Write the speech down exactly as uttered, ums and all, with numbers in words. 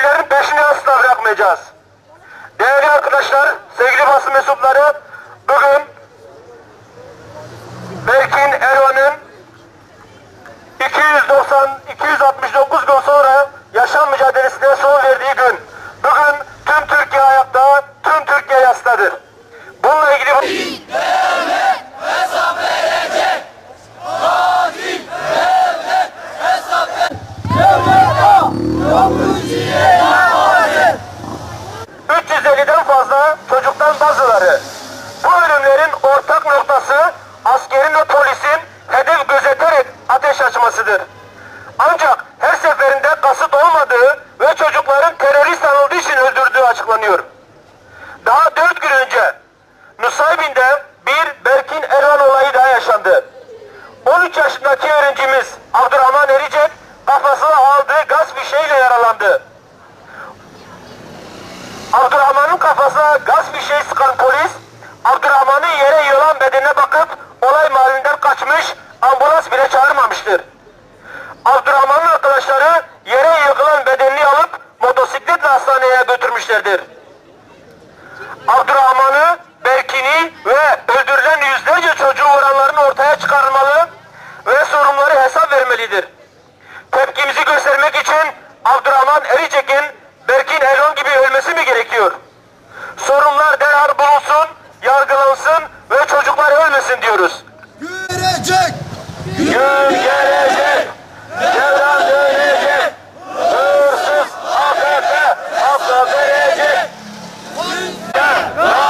katillerin peşini asla bırakmayacağız. Değerli arkadaşlar, sevgili basın mensupları, bugün Berkin Elvan'ın iki yüz doksan iki yüz altmış dokuz gün sonra yaşam mücadelesine son verdiği gün. Bugün tüm Türkiye ayakta, tüm Türkiye yastadır. Bununla ilgili devlet hesap verecek. Katil devlet hesap verecek. üç yüz elliden fazla çocuktan bazıları. Bu ölümlerin ortak noktası askerin ve polisin hedef gözeterek ateş açmasıdır. Ancak her seferinde kasıt olmadığı ve çocukların terörist anıldığı için öldürdüğü açıklanıyor. Daha dört gün önce Nusaybin'de bir Berkin Elvan olayı daha yaşandı. on üç yaşındaki öğrencimiz Abdurrahman Ericek kafasına aldığı gaz fişeğiyle yaralandı. Abdurrahman'ın kafasına gaz fişeği sıkan polis, Abdurrahman'ın yere yığılan bedenine bakıp olay mahallinden kaçmış, ambulans bile çağırmamıştır. Abdurrahman'ın arkadaşları yere yığılan bedenini alıp motosikletle hastaneye götürmüşlerdir. Abdurrahman'ı, Berkin'i ve öldürülen yüzlerce çocuğu vuranların ortaya çıkarılmalı ve sorumluları hesap vermelidir. Tepkimizi göstermek için Abdurrahman Ericek'in Berkin Elvan gibi ölmesi mi gerekiyor? Sorumlular derhal bulunsun, yargılansın ve çocuklar ölmesin diyoruz. Görecek. Gün gelecek, devran dönecek, hırsız A K P hafta verecek.